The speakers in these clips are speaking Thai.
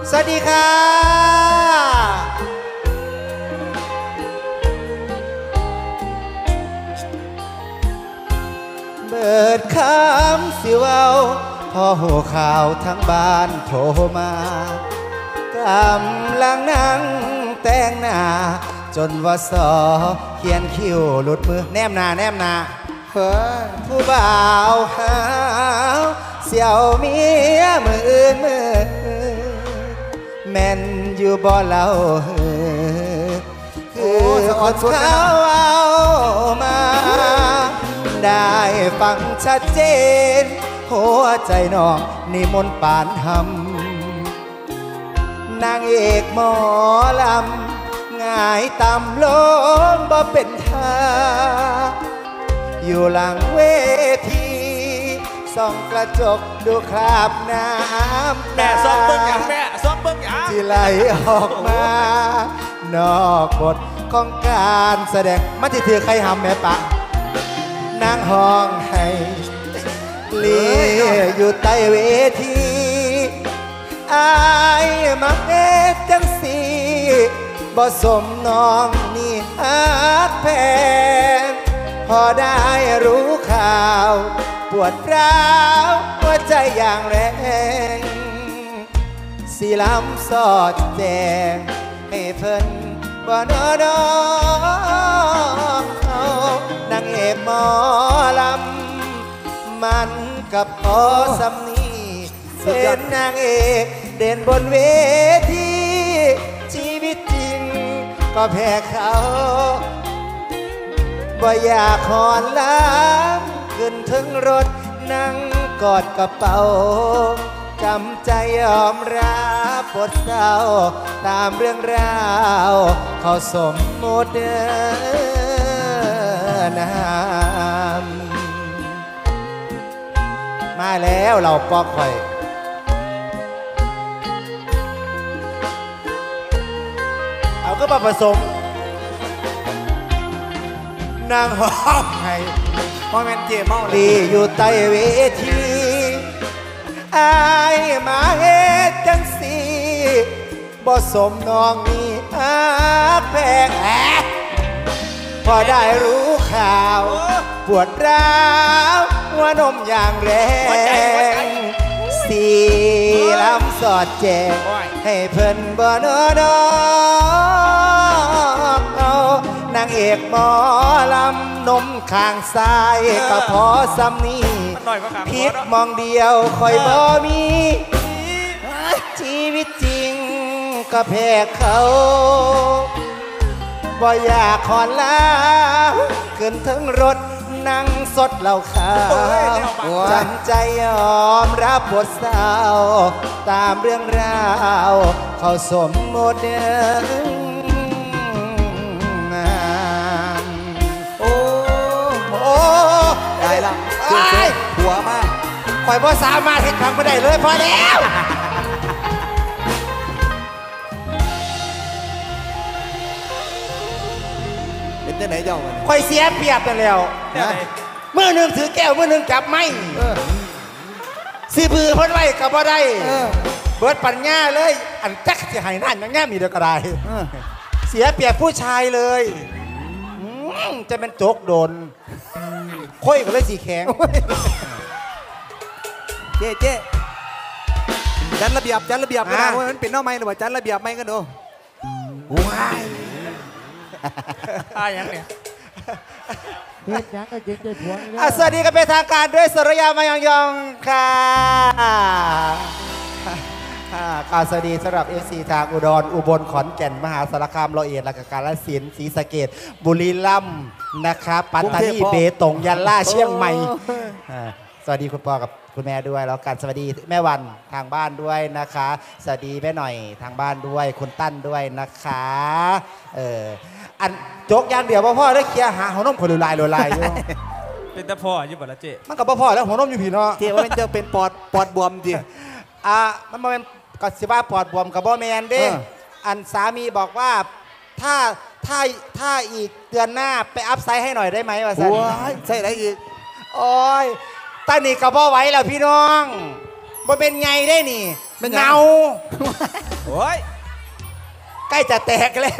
สวัสดีค่ะเบิดคำสิเว้าพอหูข่าวทั้งบ้านโทรมากำลังนั่งแต่งหน้าจนว่าสอเขียนคิ้วหลุดมือแนมหน้าเฮ้ยผู้บ่าวหาวเสี่ยวเมียมืออื่นมือแม่นอยู่บ่เล่าคือคนเขาเอามาได้ฟังชัดเจนหัวใจน้องนิมนต์ปานหำนางเอกหมอลำง่ายต่ำลงบ่เป็นท่าอยู่หลังเวทีส่องกระจกดูคราบน้ำแม่ซ้อมเบิ่งอย่างแม่ซ้อมเบิ่งอย่างที่ไหลออกมานอกบทของการแสดงมันจะถือใครหำแม่ปะนางห้องให้ลีอยู่ใต้เวทีอายมักเอ็ดจังสีบ่สมน้องนี่ฮักแพงพอได้รู้ข่าวปวดร้าวหัวใจอย่างแรงสีล้ำสอดแจงให้เพิ่นบ่นอนางเอกหมอลำมันกับพอสำนีเป็นนางเอกเด่นบนเวทีชีวิตจริงก็แพ้เขาบ่อยากหอนล้างขึ้นถึงรถนั่งกอดกระเป๋าจำใจยอมรับบทเศร้าตามเรื่องราวเขาสมมุตินามมาแล้วเราปอกไข่เอาก็มาผสมนางห้องไห้พ่อแม่เจี๊ยเมาลีอยู่ใต้เวทีอายมาเฮ็ดจังสีบ่สมน้องนี่ฮักแพงพอได้รู้ข่าวปวดร้าวหัวนมอย่างแรงสีล้ำสอดแจงให้เพิ่นบ่นอนางเอกหมอลำนมข้างซ้ายก็พอซ้ำนี้พิษมองเดียวคอยบ่มีชีวิตจริงก็แพ้เขาบ่อยากขอนลาขึ้นถึงรถนั่งสดเหล้าขาวจำใจยอมรับบทสาวตามเรื่องราวเขาสมมติโอ้ได้ละหัวมากปล่อยบ่สามารถเห็นทางไม่ได้เลยพอแล้วเป็นที่ไหนเจ้าคอยเสียเปรียบกันแล้วเมื่อหนึ่งถือแก้วเมื่อหนึ่งจับไม้สีบือพ้นไว้กับบ่ได้เบิดปัญญาเลยอันจักจะหายนั่นยังแง่มีเดียวก็ได้เสียเปรียบผู้ชายเลยจะเป็นโจกโดนค่อยก็เลยสีแข็งเจ๊จันระเบียบไม่ได้มันเป็นนอกไม้หรือว่าจันระเบียบไม่กันดูว้ายอย่างเนี้ยสวัสดีกันเป็นทางการด้วยสรยามายองค่ะสวัสดีสำหรับ FC ทางอุดรอุบลขอนแก่นมหาสารคามร้อยเอ็ดและกาฬสินธุ์ศรีสะเกษบุรีรัมย์นะคะปัตตานีเบตงยะลาเชียงใหม่สวัสดีคุณพ่อกับคุณแม่ด้วยแล้วกันสวัสดีแม่วันทางบ้านด้วยนะคะสวัสดีแม่หน่อยทางบ้านด้วยคุณตั้นด้วยนะคะอันโจกอย่างเดียวพ่อได้เคลียร์หาหัวนมคนลายอยู่เป็นตะพ่ออยู่บ่ละเจ๊มันกับพ่อแล้วหัวนมอยู่ผีเนาะเจ๊ว่ามันจะเป็นปอดบวมดิมันมาเป็นก็สิว่าปอดบวมกับบ่แมนเด้อันสามีบอกว่าถ้าอีกเดือนหน้าไปอัพไซด์ให้หน่อยได้ไหมวะสันใช่ไรอีกโอ้ยตานี่กับบ่ไหวแล้วพี่น้องบ่เป็นไงได้นี่เป็นเนาโอ้ยใกล้จะแตกแล้ว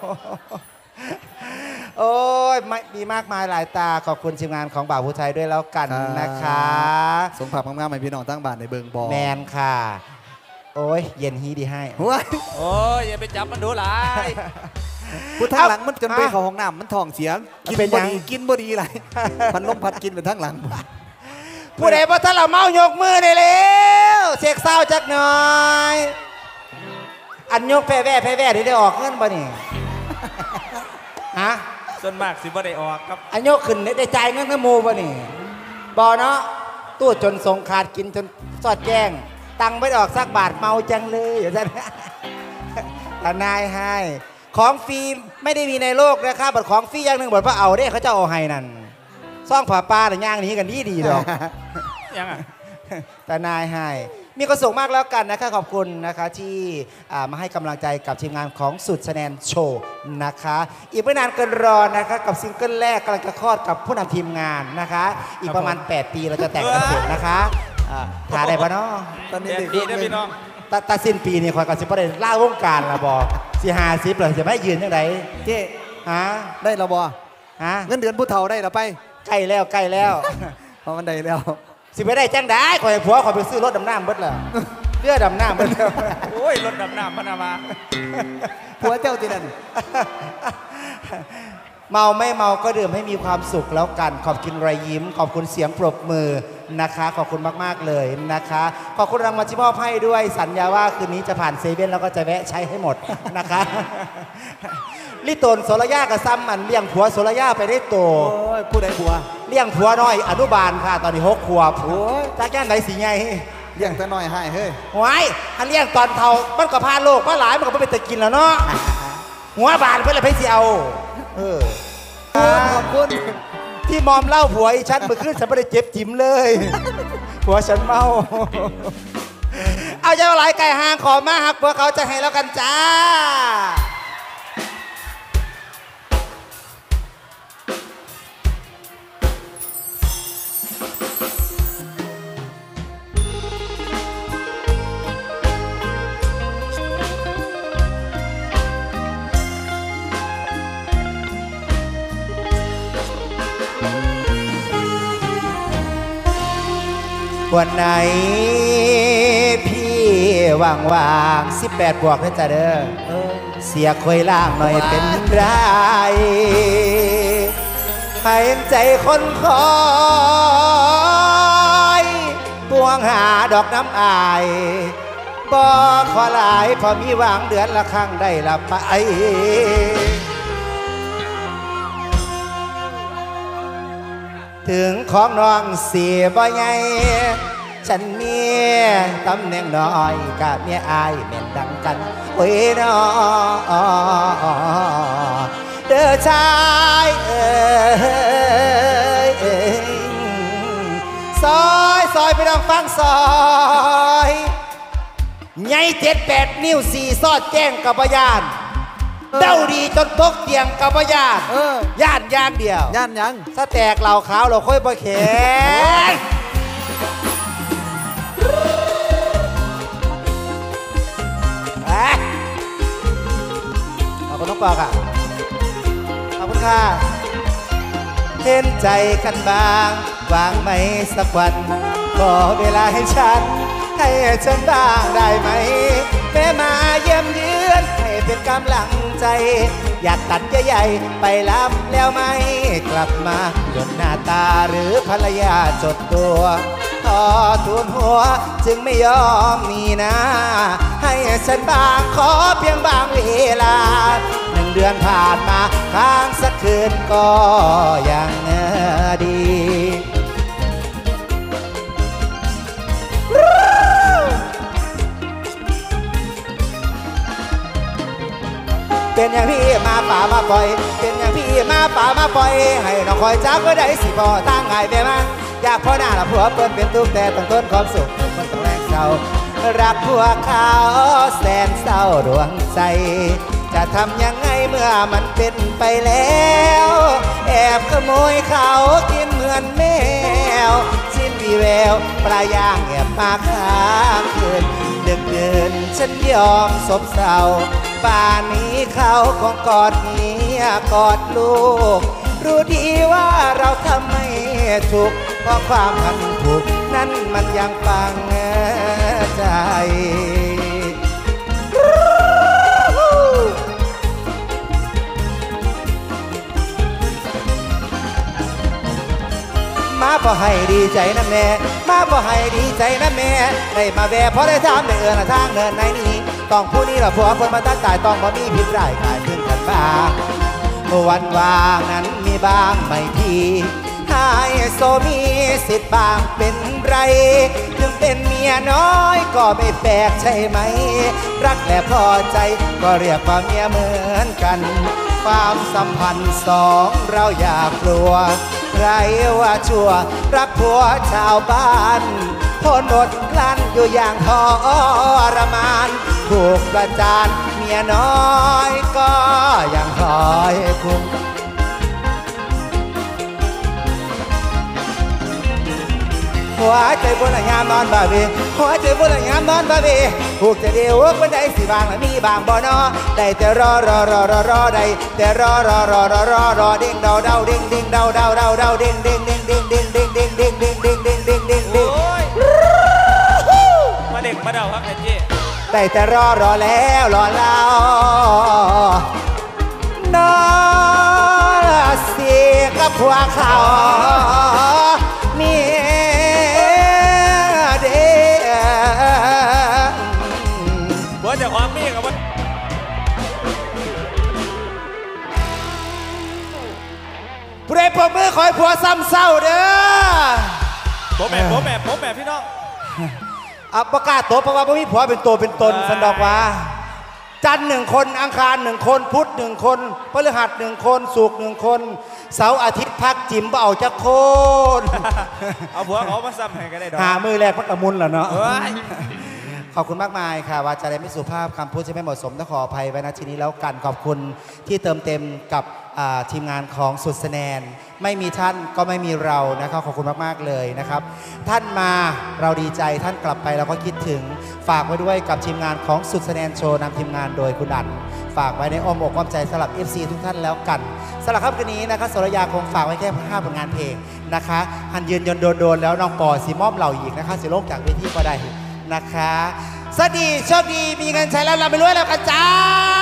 โอ้ยมีมากมายหลายตาขอบคุณทีมงานของบ่าวผู้ไทยด้วยแล้วกันนะคะสมภาพงามๆให้พี่น้องตั้งบ้านในเบิงบอแมนค่ะ โอ้ยเย็นฮีดีให้ว้ายโอ้ยอย่าไปจับมันดูหลายพูดทางหลังมันจนไปเข้าห้องน้ำมันท้องเสียกินเป็นบ่ยังดีกินบ่ดีไรพันลมพัดกินไปทางหลังผู้ใดพอถ้าเราเมายกมือได้แล้วเสกเศร้าจักหน่อย อันยกแพ้แว่ที่ได้ออกเงินบ่นี่ฮะส่วนมากสิบ่ได้ออกครับอันยกขึ้นได้จ่ายเงินกับหมูบ่นี่บ่เนาะตู้จนทรงขาดกินจนสอดแจ้ง ตังค์ไม่ได้ออกสักบาทเมาจังเลยอย่างนั้น ทนายให้ของฟรีไม่ได้มีในโลกนะครับบัตรของฟรีอย่างหนึ่งบัตรพระเอาเด้เขาจะเอาให้นั่นซ่องผ่าปลาแต่ย่างนี้กันดีดอกยังอ่ะทนายให้มีความสุขมากแล้วกันนะคะขอบคุณนะคะที่มาให้กำลังใจกับทีมงานของสุดแสดงโชว์นะคะอีกไม่นานเกินรอนะคะกับซิงเกิลแรกกำลังจะคลอดกับผู้นำทีมงานนะคะอีกประมาณ 8 ปีเราจะแต่งกันเสร็จนะคะถ่ายได้ปะเนาะตอนนี้เด็เด็กกดีนะพี่น้องตาสิ้นปีนี่คอยกับสิบประเด็นล่าวงการละบอสิ50เลยจะไม่ยืนยังไงเจ๊ฮะได้แล้วบ่ฮะเงินเดือนผู้เฒ่าได้แล้วไปใกล้แล้วเพราะมันได้แล้วสิไปได้จังได้คอยผัวคอยไปซื้อรถดำน้ำเบิดแล้วเรือดำน้ำเบิดแล้วโอ้ยรถดำน้ำพนามาผัวเจ้าที่นั่นเมาไม่เมาก็ดื่มให้มีความสุขแล้วกันขอบคุณรอยยิ้มขอบคุณเสียงปรบมือนะคะขอบคุณมากๆเลยนะคะขอบคุณรางวัลที่มอบให้ด้วยสัญญาว่าคืนนี้จะผ่านเซเว่นแล้วก็จะแวะใช้ให้หมดนะคะ ลิโตนโสระยากับซ้ำมันเลี้ยงผัวโสระยาไปได้โตโอ้ยผู้ใดผัวเลี้ยงผัวน้อยอนุบาลค่ะตอนนี้6 ขวบโอ้ยจากย่านไหนสีไงเลี้ยงแต่น้อยให้เฮ้ยหวยอันเลี้ยงตอนเท่ามันก็พาโลกมาหลายมันก็ไม่เป็นตะกินแล้วเนาะหัวบานเพื่อนอะไรไปเสียวขอบคุณที่มอมเล่าผัวอีฉันเมื่อคืนฉันไม่ได้เจ็บจิ้มเลย ผัวฉันเมา เอาใจว่าหลายไก่หางขอมาหักผัวเขาจะให้แล้วกันจ้าวันไหนพี่ว่าง18 บวกนะจ๊ะเด้อเสียคอยล่างหน่อยเป็นไรให้ใจคนคอยปวงหาดอกน้ำอายบ่ขอหลายพอมีวางเดือนละครั้งได้ละไปถึงของน้องเสียบ่ไงฉันมีตำแหน่งน้อยกับเมียอายแม่นดังกันโอ้ยน้อเด้อชายซอยไปลองฟังซอยใหญ่7-8 นิ้ว4ซอดแจ้งกับพยานเด้าดีจนตกเตียงกับพยานย่านย่างเดียวย่านยังสแตกเหล่าขาวเราค่อยบ่แข็งขอบคุณน้องปอค่ะขอบคุณค่ะเห็นใจกันบ้างวางไหมสักวันขอเวลาให้ฉันให้ฉันบ้างได้ไหมแม่มาเยี่ยมเยือนให้เป็นกำลังใจอยากตัดใหญ่ๆไปรับแล้วไม่กลับมาจนหน้าตาหรือภรรยาจดตัวขอทูลหัวจึงไม่ยอมมีนะให้ฉันบ้างขอเพียงบางเวลา1 เดือนผ่านมาค้างสักคืนก็ยังดีเป็นอย่างพี่มาป่ามาปล่อยเป็นอย่างพี่มาป่ามาปล่อยให้น้องคอยจักก็ได้สิพอตั้งไงไปมาอยากพ่อหน้าละผัวเปิ้นเป็นทุกแต่ต้องต้นความสุขมันต้องแรงเศร้ารักพวกเขาแสนเศร้าดวงใจจะทำยังไงเมื่อมันเป็นไปแล้วแอบขโมยเขากินเหมือนแมวสิ้นวีแววปลาย่างแอบมาค้างคืนดึกนยอมซบเศร้าป่านนี้เขาคงกอดเมียกอดลูกรู้ดีว่าเราทำไม่ถูกเพราะความพันผูกนั้นมันยังฟังใจมาพอให้ดีใจนะแม่มาพอให้ดีใจนะแม่ได้มาแวะพอได้ถามได้ทางเดินในนี้ต้องผู้นี้ละผัวคนมาตั้งตายต้องบ่มีพิษร้ายกายพึ่งกันบ้างวันว่างนั้นมีบ้างไม่ทีให้โซมีสิทธิ์บางเป็นไรถึงเป็นเมียน้อยก็ไม่แปลกใช่ไหมรักและพอใจก็เรียกว่าเมียเหมือนกันความสัมพันธ์สองเราอย่ากลัวใครว่าชั่วรักผัวชาวบ้านทนอดกลั้นอยู่อย่างทรมานถูกประจานเมียน้อยก็ยังคอยคุ้มหัวใจบนยามนอนบ่าวีหัวใจบนยามนอนบ่าวีผูกจะเดียวบันไดสิบางและมีบางบ่อนอได้แต่รอได้แต่รอเด้งเดาเด้งเดาเดาเด้งเด้งมาเด็กมาเดาครับแอนจี้ได้แต่รอแล้วรอเล่านอเสียกับพวกเขามีบัวจะความมีกับว่าผู้ใดปรบมือขอให้ผัวซ้ำเศร้าเด้อผมแม่พี่น้องประกาศตัวเพราะว่าไม่มีผัวเป็นตัวเป็นตนสันดอกว่าจันทร์1 คนอังคาร1 คนพุธ1 คนพฤหัส1 คนศุกร์1 คนเสาร์อาทิตย์พักจิ๋มบ่เอาจะโคนเอาผัวเขามาซ้ำให้กันได้ดอกหามือแรกพักกระมุนเหรอเนาะขอบคุณมากมายค่ะว่าจะได้ไม่สุภาพคำพูดจะไม่เหมาะสมต้องขออภัยไว้ณที่นี้แล้วกันขอบคุณที่เติมเต็มกับทีมงานของสุดแสนนไม่มีท่านก็ไม่มีเรานะครับขอบคุณมากๆเลยนะครับท่านมาเราดีใจท่านกลับไปเราก็คิดถึงฝากไว้ด้วยกับทีมงานของสุดแสนนโชว์นำทีมงานโดยคุณอั๋นฝากไว้ในอ้อมอกอ้อมใจสำหรับ FC ทุกท่านแล้วกันสำหรับค่ำคืนนี้นะคะสรยาคงฝากไว้แค่5 ผลงานเพลงนะคะหันยืนยนโดนแล้วน้องปอสีม่อมเหล่าอีกนะคะสิโลกจากเวทีก็ได้นะคะสวัสดีโชคดีมีเงินใช้แล้วเราไปรวยแล้วกันจ้า